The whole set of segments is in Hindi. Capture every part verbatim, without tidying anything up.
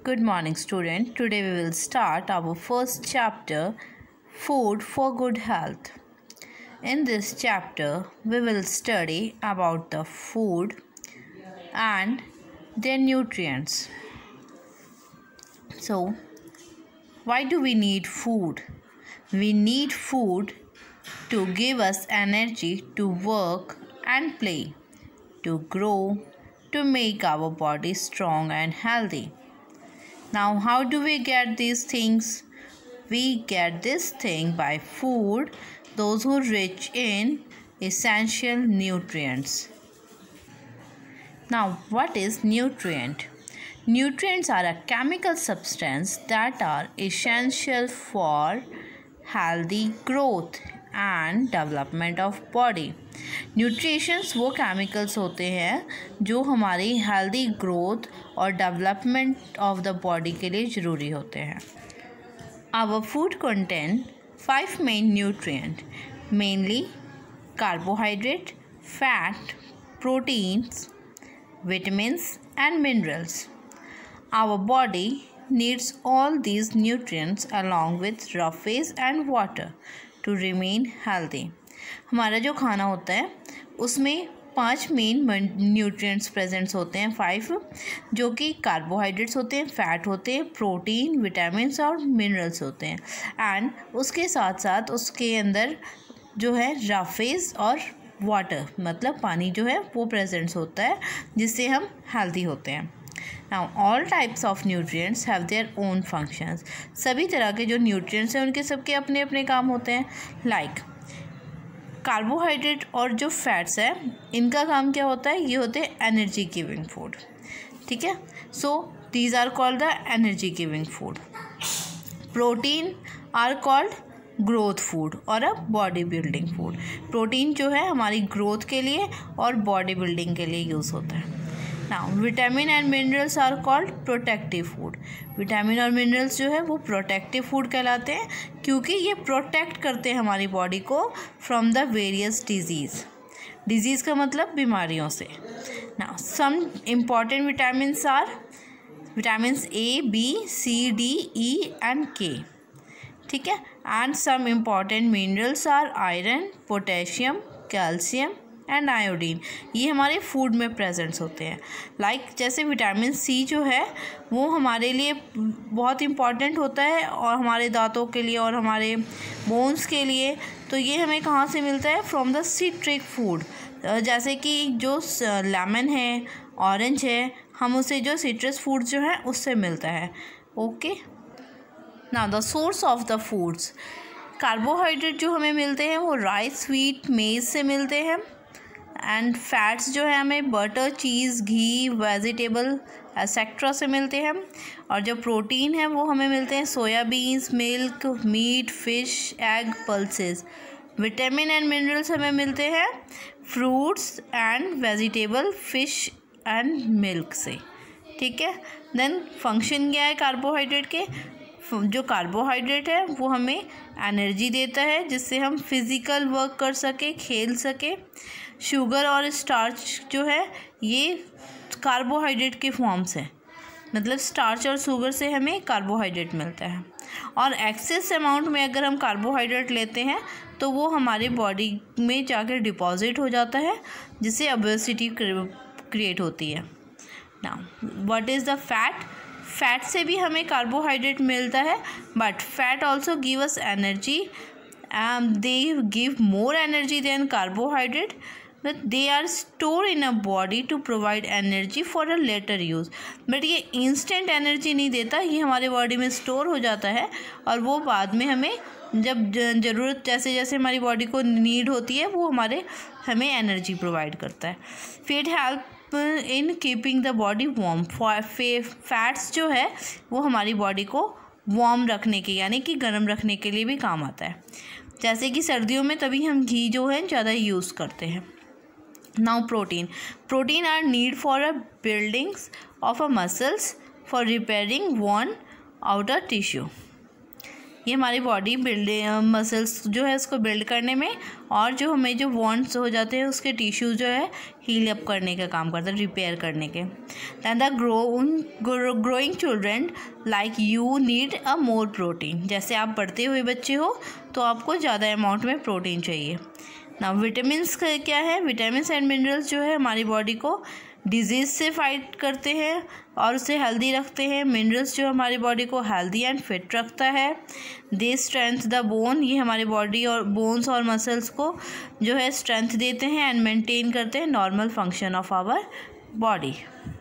Good morning, student. Today we will start our first chapter, Food for Good Health. In this chapter, we will study about the food and their nutrients. So, why do we need food? We need food to give us energy to work and play, to grow, to make our body strong and healthy. Now, how do we get these things? We get this thing by food, those who are rich in essential nutrients. Now, what is nutrient? Nutrients are a chemical substance that are essential for healthy growth and development of body. Nutritions वो केमिकल्स होते हैं जो हमारी हेल्दी ग्रोथ और डेवलपमेंट ऑफ द बॉडी के लिए ज़रूरी होते हैं. Our food contain five main nutrient, mainly carbohydrate, fat, proteins, vitamins and minerals. Our body needs all these nutrients along with rough phase and water to remain healthy. हमारा जो खाना होता है उसमें पांच मेन न्यूट्रिएंट्स प्रेजेंट्स होते हैं, फाइव, जो कि कार्बोहाइड्रेट्स होते हैं, फैट होते हैं, प्रोटीन, विटामिन्स और मिनरल्स होते हैं. एंड उसके साथ साथ उसके अंदर जो है रफ फेज और वाटर मतलब पानी जो है वो प्रेजेंट्स होता है, जिससे हम हेल्दी होते हैं. Now all types of nutrients have their own functions. सभी तरह के जो न्यूट्रिएंट्स हैं उनके सबके अपने अपने काम होते हैं. लाइक कार्बोहाइड्रेट और जो फैट्स है इनका काम क्या होता है? ये होते हैं एनर्जी गिविंग फूड. ठीक है, so these are called the energy giving food. Protein are called growth food और a body building food. Protein जो है हमारी ग्रोथ के लिए और बॉडी बिल्डिंग के लिए यूज़ होता है. Now vitamin and minerals are called protective food. Vitamin और मिनरल्स जो है वो प्रोटेक्टिव फूड कहलाते हैं क्योंकि ये प्रोटेक्ट करते हैं हमारी बॉडी को from the various disease. Disease का मतलब बीमारियों से. Now some important vitamins are vitamins A, B, C, D, E and K. ठीक है, and some important minerals are iron, potassium, calcium and iodine. ये हमारे फूड में प्रेजेंट्स होते हैं. लाइक like, जैसे विटामिन सी जो है वो हमारे लिए बहुत इम्पॉर्टेंट होता है और हमारे दांतों के लिए और हमारे बोन्स के लिए. तो ये हमें कहाँ से मिलता है? From the citric food. जैसे कि जो लेमन है, ऑरेंज है, हम उसे जो सिट्रस फूड जो है उससे मिलता है. Okay, now the source of the foods. Carbohydrate जो हमें मिलते हैं वो राइस, व्हीट, मेज से मिलते हैं. एंड फैट्स जो है हमें butter, cheese, ghee, vegetable etcetera से मिलते हैं. और जो प्रोटीन है वो हमें मिलते हैं soybeans, milk, meat, fish, egg, pulses. Vitamin and minerals हमें मिलते हैं fruits and vegetable, fish and milk से. ठीक है, देन फंक्शन क्या है कार्बोहाइड्रेट के? जो कार्बोहाइड्रेट है वो हमें एनर्जी देता है जिससे हम फिज़िकल वर्क कर सके, खेल सके. शुगर और स्टार्च जो है ये कार्बोहाइड्रेट के फॉर्म्स है, मतलब स्टार्च और शुगर से हमें कार्बोहाइड्रेट मिलता है. और एक्सेस अमाउंट में अगर हम कार्बोहाइड्रेट लेते हैं तो वो हमारी बॉडी में जाकर डिपॉजिट हो जाता है, जिससे ओबेसिटी क्रिएट होती है. Now what is the fat? Fat से भी हमें कार्बोहाइड्रेट मिलता है, but fat also give us energy. They give more energy than carbohydrate, but they are store in a body to provide energy for a later use. But ये इंस्टेंट एनर्जी नहीं देता, ये हमारे बॉडी में स्टोर हो जाता है और वो बाद में हमें जब ज़रूरत जैसे जैसे हमारी बॉडी को नीड होती है वो हमारे हमें एनर्जी प्रोवाइड करता है. Fat help in keeping the body warm. Fats जो है वो हमारी बॉडी को वार्म रखने के यानी कि गर्म रखने के लिए भी काम आता है. जैसे कि सर्दियों में तभी हम घी जो है ज़्यादा यूज़ करते हैं. Now protein. Protein are need for a buildings of a muscles for repairing worn outer tissue. ये हमारी बॉडी बिल्ड मसल्स जो है उसको बिल्ड करने में, और जो हमें जो वॉन्ट्स हो जाते हैं उसके टिश्यू जो है हील अप करने का काम करता है, रिपेयर करने के। Then the grow growing children like you need a more protein. जैसे आप बढ़ते हुए बच्चे हो तो आपको ज़्यादा अमाउंट में प्रोटीन चाहिए। ना विटामिन्स क्या है, विटामिन्स एंड मिनरल्स जो है हमारी बॉडी को डिजीज़ से फाइट करते हैं और उसे हेल्दी रखते हैं। मिनरल्स जो हमारी बॉडी को हेल्दी एंड फिट रखता है। दे स्ट्रेंथ द बोन, ये हमारी बॉडी और बोन्स और मसल्स को जो है स्ट्रेंथ देते हैं एंड मेंटेन करते हैं normal function of our body.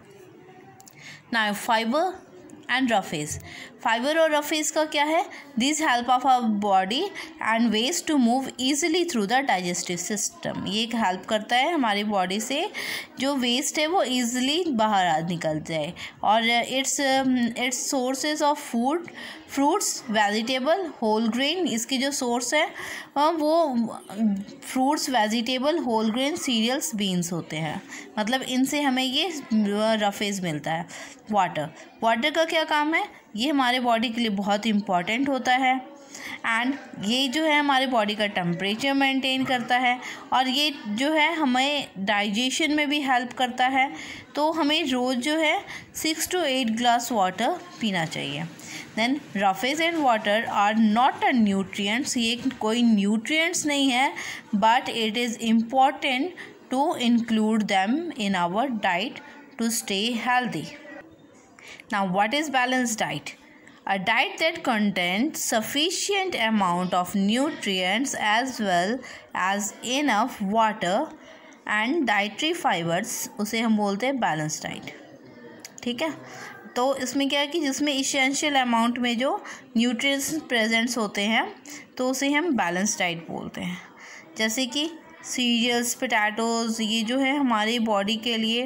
Now fibre and roughage. Fibre और रफेज का क्या है, this help of our body and waste to move easily through the digestive system. ये हेल्प करता है हमारी बॉडी से जो वेस्ट है वो ईजिली बाहर आ निकल जाए। और it's it's sources of food, fruits, vegetable, whole grain, इसकी जो सोर्स है वो fruits, vegetable, whole grain, cereals, beans होते हैं। मतलब इनसे हमें ये रफेज मिलता है। वाटर, वाटर का क्या काम है, ये हमारे बॉडी के लिए बहुत इम्पॉर्टेंट होता है एंड ये जो है हमारे बॉडी का टेम्परेचर मेंटेन करता है और ये जो है हमें डाइजेशन में भी हेल्प करता है। तो हमें रोज़ जो है six to eight glass water पीना चाहिए। Then roughage and water are not a nutrients, ये कोई न्यूट्रिएंट्स नहीं है, but it is important to include them in our diet to stay healthy. Now, what is balanced diet? A diet that contains sufficient amount of nutrients as well as enough water and dietary fibers, उसे हम बोलते हैं balanced diet। ठीक है, तो इसमें क्या है कि जिसमें इसेंशियल अमाउंट में जो न्यूट्रिएंट्स प्रेजेंट्स होते हैं तो उसे हम बैलेंस डाइट बोलते हैं। जैसे कि सीरियल्स, पोटैटोज़, ये जो है हमारी बॉडी के लिए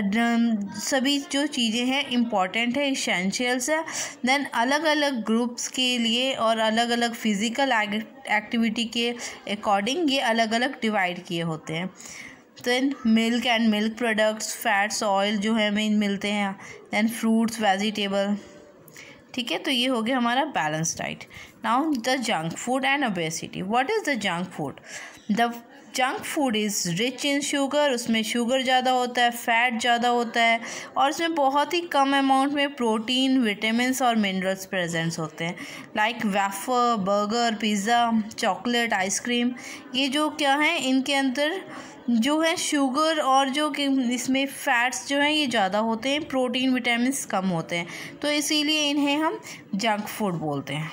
सभी जो चीज़ें हैं इम्पॉर्टेंट है, इसेंशियल्स है। देन अलग अलग ग्रुप्स के लिए और अलग अलग फिज़िकल एक्टिविटी के अकॉर्डिंग ये अलग अलग डिवाइड किए होते हैं। Then milk and milk products, fats, oil जो है हमें मिलते हैं। Then fruits, vegetable. ठीक है, तो ये हो गया हमारा balance diet. Now the junk food and obesity. What is the junk food? The junk food is rich in sugar, उसमें शुगर ज़्यादा होता है, फैट ज़्यादा होता है और उसमें बहुत ही कम अमाउंट में प्रोटीन, विटामिन्स और मिनरल्स प्रेजेंट्स होते हैं। Like wafer, burger, pizza, chocolate, ice cream, ये जो क्या है इनके अंदर जो है शुगर और जो कि इसमें फ़ैट्स जो हैं ये ज़्यादा होते हैं, प्रोटीन, विटामिन्स कम होते हैं, तो इसीलिए इन्हें हम जंक फूड बोलते हैं।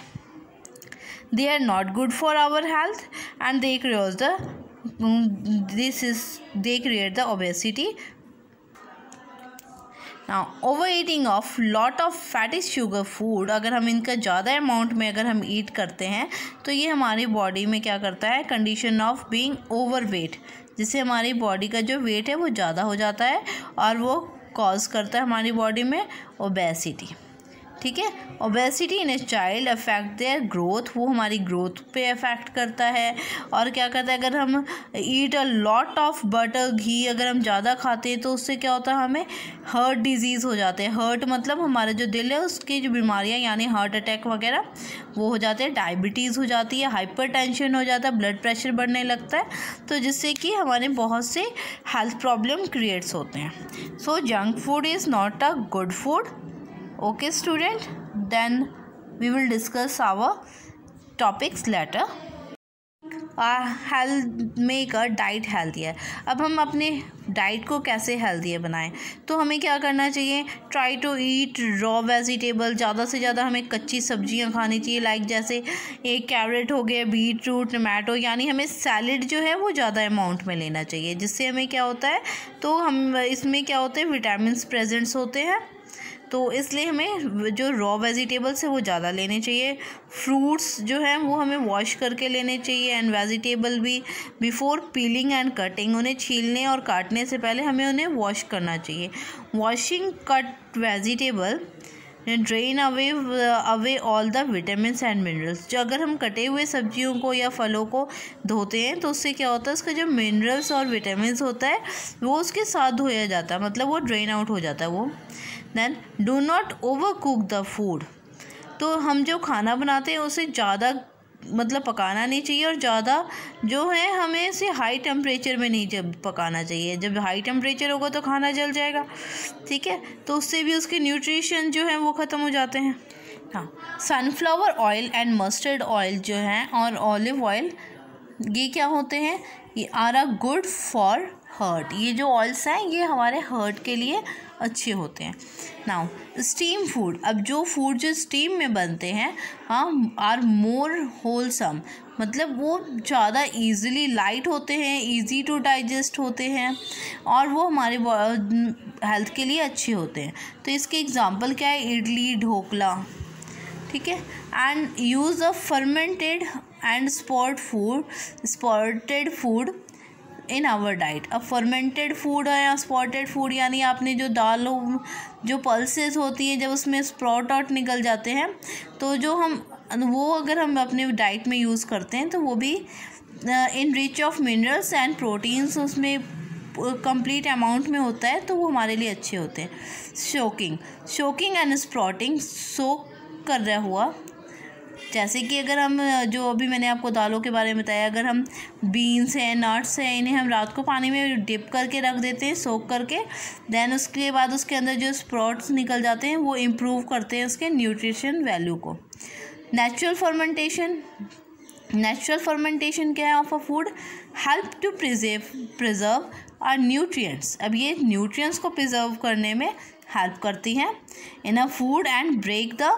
They are not good for our health and they create the this is they create the obesity. Now overeating of lot of fatty sugar food, अगर हम इनका ज़्यादा अमाउंट में अगर हम ईट करते हैं तो ये हमारी बॉडी में क्या करता है, condition of being overweight, जिससे हमारी बॉडी का जो वेट है वो ज़्यादा हो जाता है और वो कॉज करता है हमारी बॉडी में ओबेसिटी। ठीक है, obesity in a child affect their growth, वो हमारी ग्रोथ पे अफेक्ट करता है। और क्या करता है, अगर हम eat a lot of butter, ghee अगर हम ज़्यादा खाते हैं तो उससे क्या होता है, हमें हार्ट डिजीज़ हो जाते हैं। हार्ट मतलब हमारा जो दिल है उसकी जो बीमारियां यानी हार्ट अटैक वगैरह वो हो जाते हैं, डायबिटीज़ हो जाती है, हाइपरटेंशन हो जाता है, ब्लड प्रेशर बढ़ने लगता है, तो जिससे कि हमारे बहुत से हेल्थ प्रॉब्लम क्रिएट्स होते हैं। So junk food is not a good food. Okay student, then we will discuss our topics later. Health make a diet healthier. अब हम अपने डाइट को कैसे हेल्थियर बनाएं, तो हमें क्या करना चाहिए, try to eat raw vegetable, ज़्यादा से ज़्यादा हमें कच्ची सब्जियां खानी चाहिए। लाइक जैसे एक कैरेट हो गया, बीट रूट, टमाटो, यानी हमें सैलेड जो है वो ज़्यादा अमाउंट में लेना चाहिए, जिससे हमें क्या होता है, तो हम इसमें क्या होते हैं, विटामिन्स प्रेजेंट्स होते हैं, तो इसलिए हमें जो रॉ वेजिटेबल्स है वो ज़्यादा लेने चाहिए। फ्रूट्स जो हैं वो हमें वॉश करके लेने चाहिए एंड वेजिटेबल भी बिफोर पीलिंग एंड कटिंग, उन्हें छीलने और काटने से पहले हमें उन्हें वॉश करना चाहिए। Washing cut vegetable drain away away all the vitamins and minerals. जो अगर हम कटे हुए सब्जियों को या फलों को धोते हैं तो उससे क्या होता है, उसका जो मिनरल्स और विटामिन्स होता है वो उसके साथ धोया जाता है, मतलब वो ड्रेन आउट हो जाता है वो। Then do not overcook the food. तो हम जो खाना बनाते हैं उसे ज़्यादा मतलब पकाना नहीं चाहिए, और ज़्यादा जो है हमें इसे हाई टेम्परेचर में नहीं जब पकाना चाहिए। जब हाई टेम्परेचर होगा तो खाना जल जाएगा, ठीक है, तो उससे भी उसके न्यूट्रिशन जो है वो ख़त्म हो जाते हैं। हाँ, sunflower oil and mustard oil जो हैं और ऑलिव ऑयल, ये क्या होते हैं, ये are a good for heart. ये जो ऑयल्स हैं ये हमारे हार्ट के लिए अच्छे होते हैं। नाउ स्टीम फूड, अब जो फूड जो स्टीम में बनते हैं हाँ आर मोर होलसम, मतलब वो ज़्यादा इजीली लाइट होते हैं, इजी टू डाइजेस्ट होते हैं, और वो हमारे हेल्थ के लिए अच्छे होते हैं। तो इसके एग्जांपल क्या है, इडली, ढोकला, ठीक है। And use of fermented and sprout food sprouted food in our diet. अब फर्मेंटेड फूड है या स्पॉटेड फूड, यानी आपने जो दाल जो पल्सेस होती हैं जब उसमें स्प्रॉट आउट निकल जाते हैं, तो जो हम वो अगर हम अपने डाइट में यूज़ करते हैं तो वो भी in rich of minerals and proteins उसमें कंप्लीट अमाउंट में होता है, तो वो हमारे लिए अच्छे होते हैं। Soaking soaking and sprouting, soak कर रहा हुआ, जैसे कि अगर हम जो अभी मैंने आपको दालों के बारे में बताया, अगर हम बीन्स हैं, नट्स हैं, इन्हें हम रात को पानी में डिप करके रख देते हैं सोक करके, देन उसके बाद उसके अंदर जो स्प्राउट्स निकल जाते हैं वो इम्प्रूव करते हैं उसके न्यूट्रिशन वैल्यू को। नेचुरल फर्मेंटेशन, नेचुरल फर्मेंटेशन क्या है of a food, help to preserve preserve our nutrients. अब ये न्यूट्रिएंट्स को प्रिजर्व करने में हेल्प करती हैं in a food and break the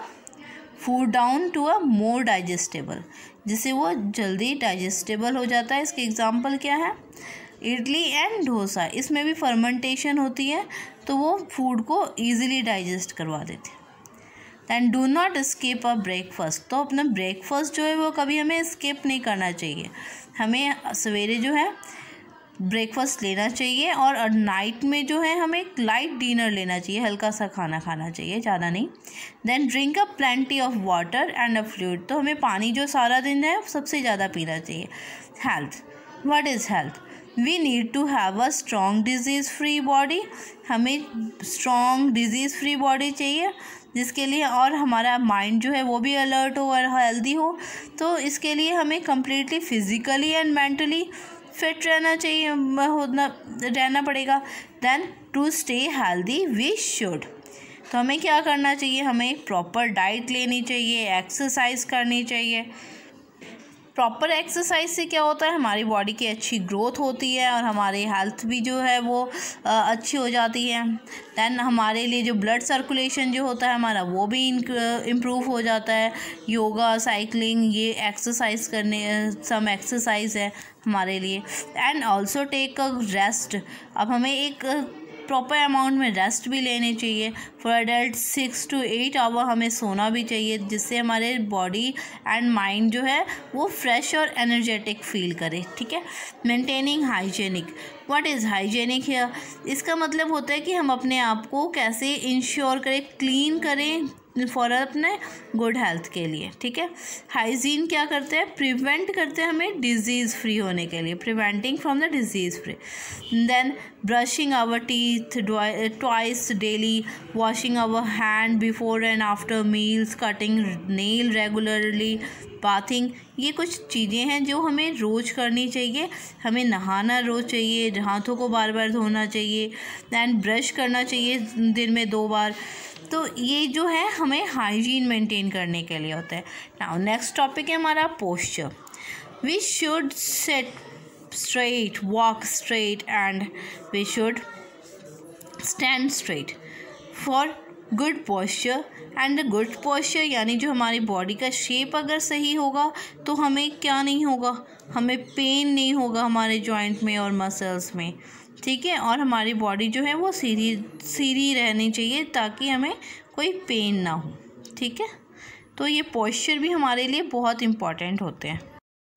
food down to a more digestible, जिससे वो जल्दी डाइजेस्टेबल हो जाता है। इसके एग्जांपल क्या है, इडली एंड डोसा, इसमें भी फर्मेंटेशन होती है तो वो फूड को ईजिली डाइजेस्ट करवा देते हैं। Then do not skip a breakfast, तो अपना ब्रेकफास्ट जो है वो कभी हमें स्किप नहीं करना चाहिए। हमें सवेरे जो है ब्रेकफास्ट लेना चाहिए, और नाइट में जो है हमें एक लाइट डिनर लेना चाहिए, हल्का सा खाना खाना चाहिए, ज़्यादा नहीं। Then drink a plenty of water and a fluid, तो हमें पानी जो सारा दिन है सबसे ज़्यादा पीना चाहिए। Health, what is health, we need to have a strong disease free body, हमें स्ट्रॉन्ग डिजीज़ फ्री बॉडी चाहिए जिसके लिए, और हमारा माइंड जो है वो भी अलर्ट हो और हेल्दी हो। तो इसके लिए हमें completely physically and mentally fit रहना चाहिए, होना रहना पड़ेगा। Then to stay healthy we should, तो हमें क्या करना चाहिए, हमें प्रॉपर डाइट लेनी चाहिए, एक्सरसाइज करनी चाहिए। प्रॉपर एक्सरसाइज से क्या होता है, हमारी बॉडी की अच्छी ग्रोथ होती है और हमारी हेल्थ भी जो है वो अच्छी हो जाती है। दैन हमारे लिए जो ब्लड सर्कुलेशन जो होता है हमारा वो भी इम्प्रूव हो जाता है। योगा, साइकिलिंग, ये एक्सरसाइज करने सम एक्सरसाइज है हमारे लिए। And also take a rest, अब हमें एक प्रॉपर अमाउंट में रेस्ट भी लेने चाहिए। For adult six to eight hour हमें सोना भी चाहिए, जिससे हमारे बॉडी एंड माइंड जो है वो फ्रेश और एनर्जेटिक फील करे, ठीक है। Maintaining hygienic, what is hygienic here, इसका मतलब होता है कि हम अपने आप को कैसे इंश्योर करें, क्लीन करें फॉर अपने गुड हेल्थ के लिए, ठीक है। हाइजीन क्या करते हैं, प्रिवेंट करते हैं हमें डिजीज़ फ्री होने के लिए, preventing from the disease free. Then brushing our teeth twice daily, washing our hand before and after meals, cutting nail regularly, bathing, ये कुछ चीज़ें हैं जो हमें रोज़ करनी चाहिए। हमें नहाना रोज़ चाहिए, हाथों को बार बार धोना चाहिए, दैन ब्रश करना चाहिए दिन में दो बार। तो ये जो है हमें हाइजीन मेंटेन करने के लिए होता है। नाउ नेक्स्ट टॉपिक है हमारा posture. We should sit straight, walk straight and we should stand straight for good posture. And good posture यानी जो हमारी बॉडी का शेप अगर सही होगा तो हमें क्या नहीं होगा, हमें पेन नहीं होगा हमारे जॉइंट में और मसल्स में, ठीक है। और हमारी बॉडी जो है वो सीधी सीधी रहनी चाहिए ताकि हमें कोई पेन ना हो, ठीक है। तो ये पोस्चर भी हमारे लिए बहुत इम्पॉर्टेंट होते हैं।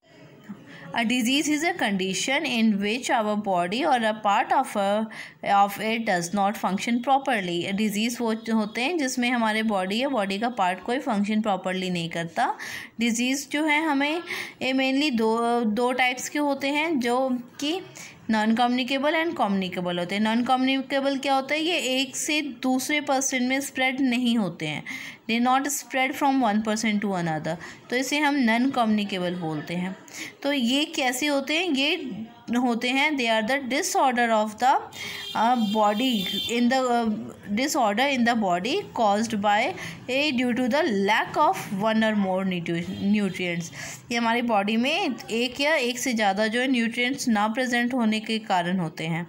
A disease is a condition in which our body or a part of a, of it does not function properly. A disease वो होते हैं जिसमें हमारे बॉडी या बॉडी का पार्ट कोई फंक्शन प्रॉपरली नहीं करता। डिजीज़ जो है हमें ये मेनली दो दो टाइप्स के होते हैं, जो कि नॉन कम्युनिकेबल एंड कम्युनिकेबल होते हैं। नॉन कम्युनिकेबल क्या होता है, ये एक से दूसरे पर्सन में स्प्रेड नहीं होते हैं, they not spread from one person to another, तो इसे हम नॉन कम्युनिकेबल बोलते हैं। तो ये कैसे होते हैं, ये होते हैं they are the disorder of the body in the disorder in the body caused by a due to the lack of one or more nutrients. ये हमारी बॉडी में एक या एक से ज़्यादा जो है न्यूट्रिएंट्स ना प्रेजेंट होने के कारण होते हैं।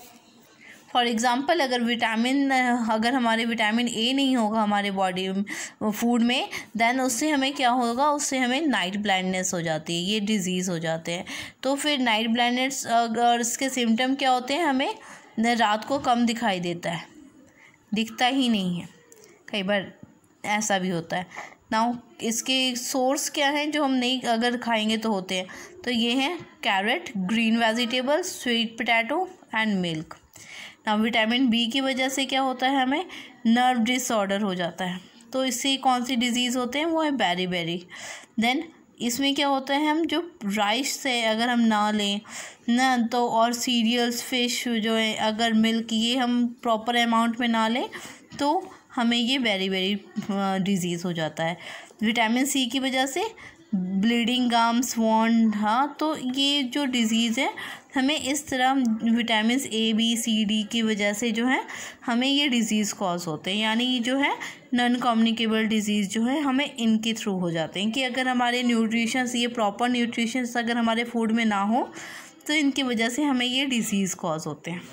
फॉर एग्ज़ाम्पल अगर विटामिन अगर हमारे विटामिन ए नहीं होगा हमारे बॉडी फूड में, देन उससे हमें क्या होगा, उससे हमें नाइट ब्लाइंडनेस हो जाती है, ये डिजीज़ हो जाते हैं। तो फिर नाइट ब्लाइंडनेस अगर इसके सिम्टम क्या होते हैं, हमें रात को कम दिखाई देता है, दिखता ही नहीं है, कई बार ऐसा भी होता है। नाउ इसके सोर्स क्या हैं जो हम नहीं अगर खाएंगे तो होते हैं, तो ये हैं carrot, green vegetable, sweet potato and milk. ना विटामिन बी की वजह से क्या होता है, हमें नर्व डिसऑर्डर हो जाता है, तो इससे कौन सी डिजीज़ होते हैं, वो है बेरी बेरी। देन इसमें क्या होता है, हम जो राइस से अगर हम ना लें ना तो, और सीरियल्स, फिश जो है, अगर मिल्क, ये हम प्रॉपर अमाउंट में ना लें तो हमें ये बेरी बेरी डिजीज़ हो जाता है। विटामिन सी की वजह से ब्लीडिंग गम्स, वॉन्ड, हाँ, तो ये जो डिज़ीज़ है हमें इस तरह vitamin A B C D की वजह से जो है हमें ये डिज़ीज़ कॉज होते हैं, यानी ये जो है नॉन कम्युनिकेबल डिज़ीज़ जो है हमें इनके थ्रू हो जाते हैं कि अगर हमारे न्यूट्रिशंस, ये प्रॉपर न्यूट्रिशंस अगर हमारे फूड में ना हो तो इनकी वजह से हमें ये डिज़ीज़ कॉज होते हैं।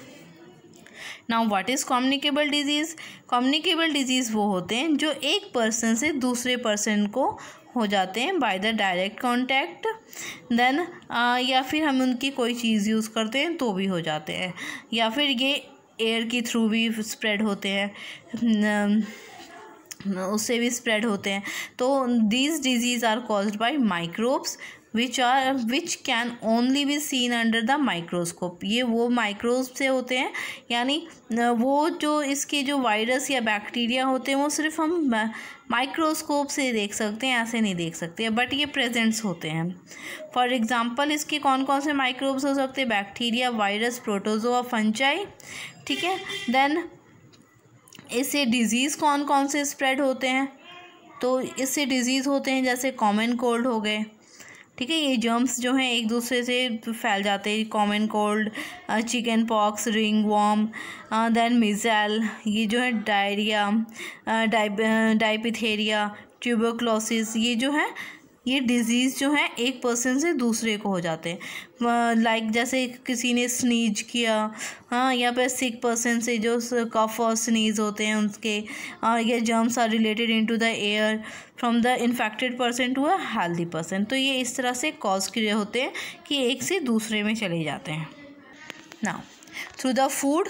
Now what is communicable disease? Communicable disease वो होते हैं जो एक पर्सन से दूसरे पर्सन को हो जाते हैं by the direct contact, then या फिर हम उनकी कोई चीज़ यूज़ करते हैं तो भी हो जाते हैं, या फिर ये एयर के थ्रू भी स्प्रेड होते हैं, उससे भी स्प्रेड होते हैं। तो these disease are caused by microbes which are which can only be seen under the microscope. ये वो माइक्रोब से होते हैं, यानी वो जो इसके जो वायरस या बैक्टीरिया होते हैं वो सिर्फ हम माइक्रोस्कोप से देख सकते हैं, ऐसे नहीं देख सकते, बट ये प्रेजेंट्स होते हैं। फॉर एग्जांपल इसके कौन कौन से माइक्रोब्स हो सकते हैं, बैक्टीरिया, वायरस, प्रोटोजोआ, फंजाई, ठीक है। देन इससे डिज़ीज़ कौन कौन से स्प्रेड होते हैं, तो इससे डिज़ीज़ होते हैं जैसे कॉमन कोल्ड हो गए, ठीक है, ये जर्म्स जो हैं एक दूसरे से फैल जाते हैं, common cold, chicken pox, ringworm, then measles, ये जो है डायरिया, डायपिथेरिया, ट्यूबरक्लोसिस, ये जो है ये डिज़ीज़ जो है एक पर्सन से दूसरे को हो जाते हैं। लाइक जैसे किसी ने स्नीज किया, हाँ, या फिर सिक पर्सन से जो कफ और स्नीज होते हैं उनके, ये germs are related into the air from the infected person to a healthy person. तो ये इस तरह से कॉज किए होते हैं कि एक से दूसरे में चले जाते हैं। Now through the food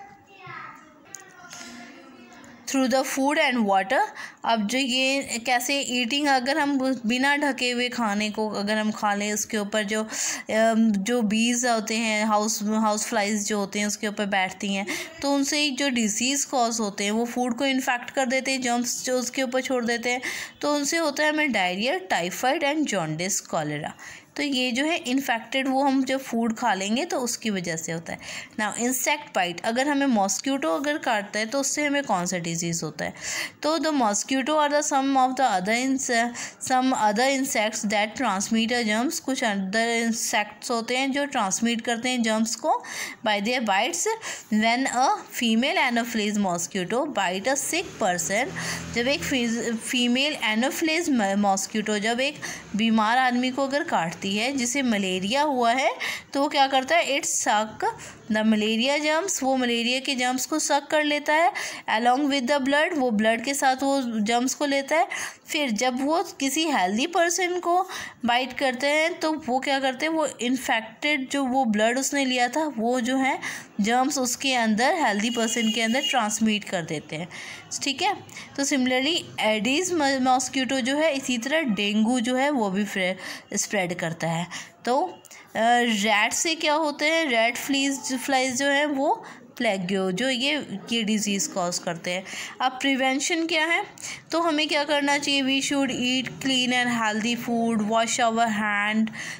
through the food and water. अब जो ये कैसे ईटिंग, अगर हम बिना ढके हुए खाने को अगर हम खा लें, उसके ऊपर जो जो बीज होते हैं, हाउस हाउस फ्लाइज जो होते हैं उसके ऊपर बैठती हैं, तो उनसे जो डिजीज़ कॉज होते हैं वो फूड को इन्फेक्ट कर देते हैं, जर्म्स जो उसके ऊपर छोड़ देते हैं, तो उनसे होता है हमें diarrhoea, typhoid and jaundice, cholera. तो ये जो है इन्फेक्टेड वो हम जब फूड खा लेंगे तो उसकी वजह से होता है। नाउ इंसेक्ट बाइट, अगर हमें मॉस्क्यूटो अगर काटता है तो उससे हमें कौन सा डिजीज़ होता है, तो the mosquito are the some of the other some other insects that transmit a germs. कुछ अदर इंसेक्ट्स होते हैं जो ट्रांसमिट करते हैं जर्म्स को by their bites. When a female anopheles mosquito bite a sick person, जब एक फीमेल एनोफ्िलीज मॉस्क्यूटो जब एक बीमार आदमी को अगर काटती है जिसे मलेरिया हुआ है, तो वो क्या करता है, its suck the malaria germs, वो मलेरिया के जर्म्स को सक कर लेता है अलॉन्ग विद द ब्लड, वो ब्लड के साथ वो जर्म्स को लेता है। फिर जब वो किसी हेल्दी पर्सन को बाइट करते हैं तो वो क्या करते हैं, वो इन्फेक्टेड जो वो ब्लड उसने लिया था वो जो है जर्म्स उसके अंदर हेल्दी पर्सन के अंदर ट्रांसमिट कर देते हैं, ठीक है। तो सिमिलरली एडीज मॉस्क्यूटो जो है इसी तरह डेंगू जो है वो भी स्प्रेड करता है। तो रैट से क्या होते हैं, रैट फ्लीज फ्लाइज जो है वो प्लेग्यो जो ये ये डिज़ीज़ कॉज करते हैं। अब प्रिवेंशन क्या है, तो हमें क्या करना चाहिए, we should eat clean and healthy food, wash our hand,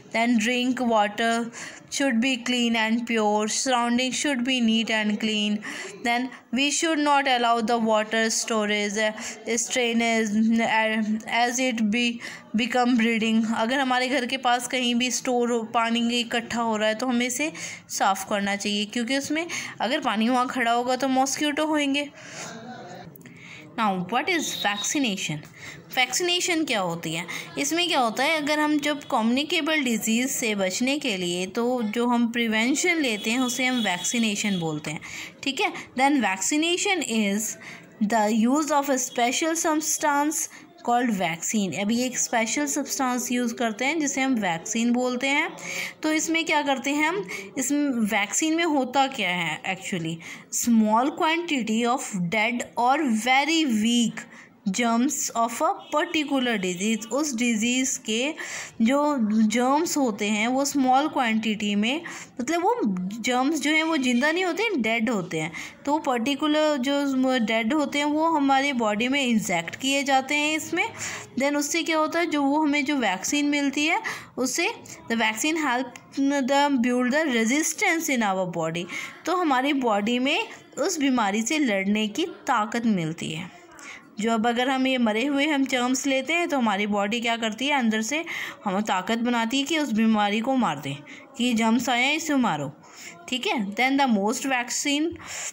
Then drink water should be clean and pure. Surroundings should be neat and clean. Then we should not allow the water storage uh, strainage uh, as it be become breeding. अगर हमारे घर के पास कहीं भी स्टोर हो पानी इकट्ठा हो रहा है तो हमें इसे साफ़ करना चाहिए, क्योंकि उसमें अगर पानी वहाँ खड़ा होगा तो मॉस्किटो होंगे. Now what is vaccination. Vaccination क्या होती है? इसमें क्या होता है, अगर हम जब कम्युनिकेबल डिजीज़ से बचने के लिए तो जो हम प्रिवेंशन लेते हैं उसे हम वैक्सीनेशन बोलते हैं. ठीक है. Then vaccination is the use of a special substance called vaccine. अभी एक स्पेशल सब्सटेंस यूज़ करते हैं जिसे हम वैक्सीन बोलते हैं. तो इसमें क्या करते हैं हम, इसमें वैक्सीन में होता क्या है actually, small quantity of dead or very weak germs of a particular disease. उस डिजीज़ के जो जर्म्स होते हैं वो स्मॉल क्वांटिटी में, मतलब वो जर्म्स जो हैं वो जिंदा नहीं होते हैं, डेड होते हैं. तो पर्टिकुलर जो डेड होते हैं वो हमारी बॉडी में इंजेक्ट किए जाते हैं इसमें. देन उससे क्या होता है, जो वो हमें जो वैक्सीन मिलती है उससे the vaccine help the build the resistance in our body. तो हमारी बॉडी में उस बीमारी से लड़ने की ताकत मिलती है. जो अब अगर हम ये मरे हुए हम जर्म्स लेते हैं तो हमारी बॉडी क्या करती है, अंदर से हमें ताकत बनाती है कि उस बीमारी को मार दें, कि ये जर्म्स आए हैं इसे मारो. ठीक है. Then the most vaccine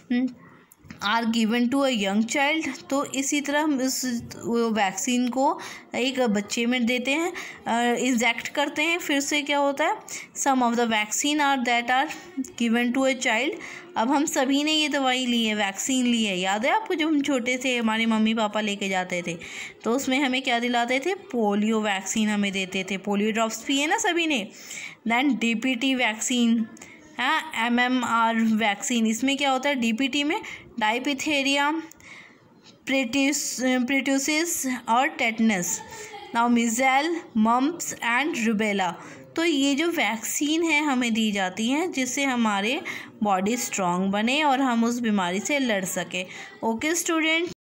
are given to a young child. तो इसी तरह हम इस वैक्सीन को एक बच्चे में देते हैं, इंजेक्ट करते हैं. फिर से क्या होता है, some of the vaccine are that are given to a child. अब हम सभी ने ये दवाई ली है, वैक्सीन ली है. याद है आपको जब हम छोटे थे हमारे मम्मी पापा लेके जाते थे तो उसमें हमें क्या दिलाते थे, पोलियो वैक्सीन हमें देते थे. पोलियो ड्रॉप्स पिए ना सभी ने. Then D P T vaccine, हाँ, एम एम आर वैक्सीन. इसमें क्या होता है, डी पी टी में डायपिथेरिया, प्रेट्यूसिस और tetanus. Now measles, mumps and rubella. तो ये जो वैक्सीन है हमें दी जाती हैं जिससे हमारे बॉडी स्ट्रांग बने और हम उस बीमारी से लड़ सके. Okay student.